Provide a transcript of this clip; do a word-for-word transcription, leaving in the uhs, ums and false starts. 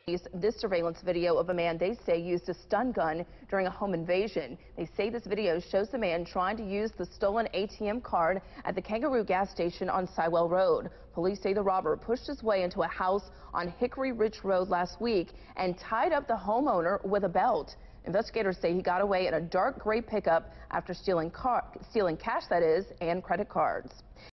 This surveillance video of a man they say used a stun gun during a home invasion. They say this video shows the man trying to use the stolen A T M card at the Kangaroo gas station on Sywell Road. Police say the robber pushed his way into a house on Hickory Ridge Road last week and tied up the homeowner with a belt. Investigators say he got away in a dark gray pickup after stealing car, stealing cash, that is, and credit cards.